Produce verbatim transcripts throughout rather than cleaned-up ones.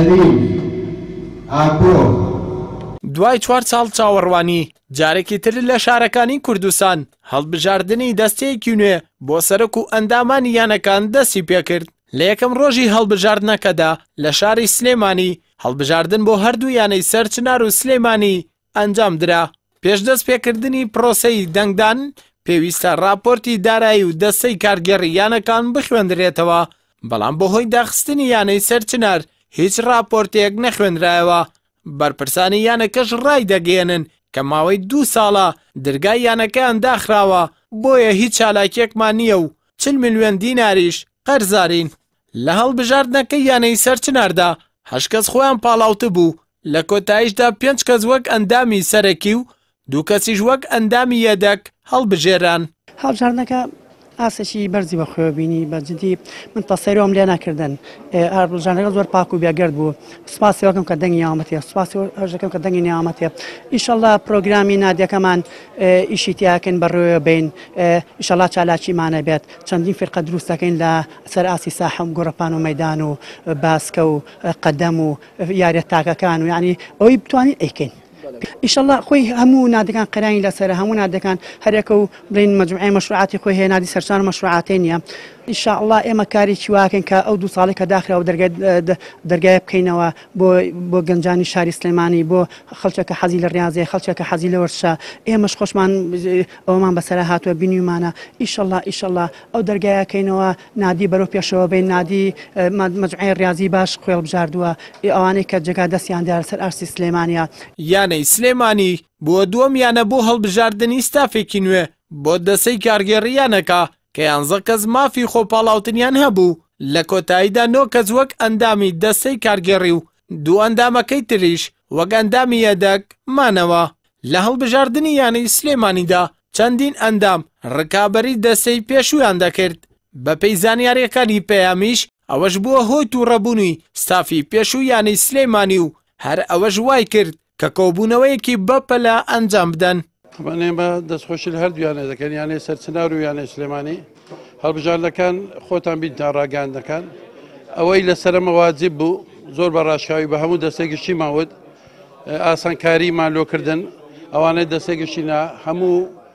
نەرین ئاکۆ. دوای چوار ساڵ چاوەڕوانی جارێکی تر لە شارەکانی کوردستان هەڵبژاردننی دەستەیەکی نوێ بۆ سەرک و ئەندامانی یانەکان دەستی پێکرد. لە یەکەم ڕۆژی هەڵبژاردنەکەدا لە شاری سلێمانی هەڵبژاردن بۆ هەردوو یانەی سەرچنار و سلێمانی ئەنجام درا. پێشدەست پێکردنی پرۆسەی دەنگدان پێویستە راپۆرتی دارایی و دەستەی کارگەڕی یانەکان بخوێندرێتەوە، بەڵام بۆ هۆی داخستنی یانەی سەرچنار هیچ راپۆرتێک نەخوێنرایەوە. بەرپرسانی یانەکەش ڕای دەگەێنن کە ماوەی دوو ساڵە دەرگای یانەکەیان داخراوە، بۆیە هیچ چالاکیەکمان نییە و چل میلیۆن دیناریش قەرزارین. لە هەڵبژاردنەکەی یانەی سەرچناردا هەشت کەس خۆیان پاڵاوتە بوو، لە کۆتاییشدا پێنج کەس وەک ئەندامی سەرەکی و دوو کەسیش وەک ئەندامی یەدەک هەڵبژێران. هەڵبژاردنەکە ئاسێکی بەرزی بە خۆبینی بەجددی من تەسەیرۆم لێ ناکردن. هەڵبژاردنەکە زۆر پاک و بێگەرد بوو. سپاسی وەکەم کە دەنگی نیامەتێ، سپاسی هەژەکەم کە دەنگی نیامەتێ. ئیشەڵڵا پرۆگرامی نادیەکەمان ئیشی تیاکەن بەڕێوە بین، ئیشەڵڵا چالاکیمانە بێت. چەندین فرقە دروست دەکەین لە سەر ئاسی ساحەم گۆڕەپان و مەیدان و باسکە و قەدەم و یاریە تاکەکان و یعنی ئەوەی بتوانین ئەیکەین. ئیشەڵڵا خۆی هەموو نادەکان قەرانی لەسەر هەموو نادەکان هەرێکە و بڵین مەجموعەی مەشروعاتی خۆی هەیە، نادی سەرچان مەشروعاتی نییە. ئیشەڵڵا ئێمە کارێکی واکەین کە ئەو دوو ساڵی کە داخرا و دەرگای بکەینەوە بۆ گەنجانی شاری سلێمانی، بۆ خەڵکێکە حەزی لە ڕاضێ، خەڵکێکە حەزی لە وەرشە، ئێمەش خۆشمان ئەومان بەسەرا هاتووە بینیمانە. ئیشەڵڵا ئیشەڵڵا ئەو دەرگایەکەینەوە نادی بەرەو پێشەوە بین، نادی مەجموعەی ڕاضی باش خوێڵ بژاردووە ئەوانەی کە جێگا دەستیان دیار سەر ئارسی سلێمانیە. یانەی سلێمانی بۆ دووەم یانە بۆ هەڵبژاردننی ستافێکی نوێ بۆ دەسەی کارگەڕیانەکە کە یانزە کەس مافی خۆپاڵاوتنیان هەبوو. لە کۆتاییدا نۆ کەس وەک ئەندامی دەستەی کارگەڕی و دوو ئەندامەکەی تریش وەک ئەندامی یەدەک مانەوە. لە هەڵبژاردننی یانەی سلێمانیدا چەندین ئەندام ڕکابەری دەستەی پێشویان دەکرد. بە پێی زانیاریەکانی پەیامیش ئەوەش بووە هۆی تووڕەبوونی ستافی پێشوو یانەی سلێمانی و هەر ئەوەش وای کرد کە کۆبوونەوەیەکی بەپەلا ئەنجام بدەن. ئێمە دەستخۆشی لە هەردوویانە دەکەن، یانەی سەرچنار و یانەی سلێمانی. هەڵبژاردنەکان خۆتان بیتان ڕاگەاندەکان ئەوەی لەسەرمە واجب بوو زۆر بە ڕاشکاوی بە هەموو دەستێکیشتی ماوت ئاسانکاریمان لۆکردن. ئەوانەی دەستێکیشتینا هەموو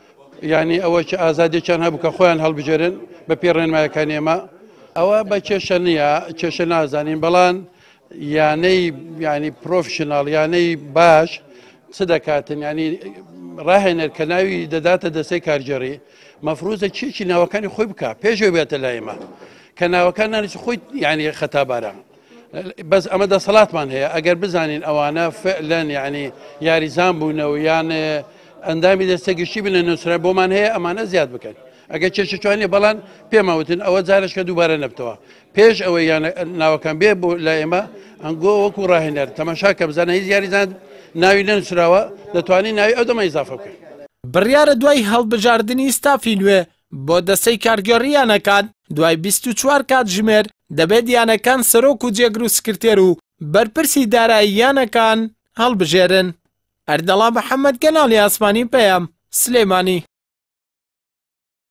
ینی ئەوەی ئازادیێکیان هەبوو کە خۆیان هەڵبژێرن بە پێڕێنمایەکان ئێمە. ئەوە بە کێشە نییە، کێشە نازانین، بەڵام یانەی ینی پرۆفشناڵ یانەی باش چ دەکاتن، ینی ڕاهێنەر کە ناوی دەداتە دەستەی کارگەڕی مەفروزە چیکی ناوەکانی خۆی بکە پێشەوە بێتە لای ئێمە کە ناوەکان نانیچ خۆی ینی خەتابارە. بەس ئەمە دەسەڵاتمان هەیە ئەگەر بزانین ئەوانە فعلەن ینی یاریزان بوونەوە یان ئەندامی دەستەگشتی بنە نووسرا بۆمان هەیە ئەمانە زیاد بکەن. ئەگەر چێشتوانێ بەڵام پێماوتن ئەوە جارشکە دووبارە نەبتەوە پێش ئەوەی یان ناوەکان بێ بۆ لای ئێمە ئەنگۆ وەکو ڕاهێنەر تەماشا کە بزانە هیچ یاریزان ناوی نەنووسراوە دەتوانین ناوی ئەو دەمە ئیزافە بکەین. بڕیارە دوای هەڵبژاردننی ستافی نوێ بۆ دەستەی کارگەڕیانەکان دوای بیست و چوار کات ژمێر دەبێت یانەکان سەرۆک و جێگر و سکرتێر و بەرپرسی داراییانەکان هەڵبژێرن. ئەردەڵا محەممەد گەناڵی ئاسمانی پەیام سلێمانی.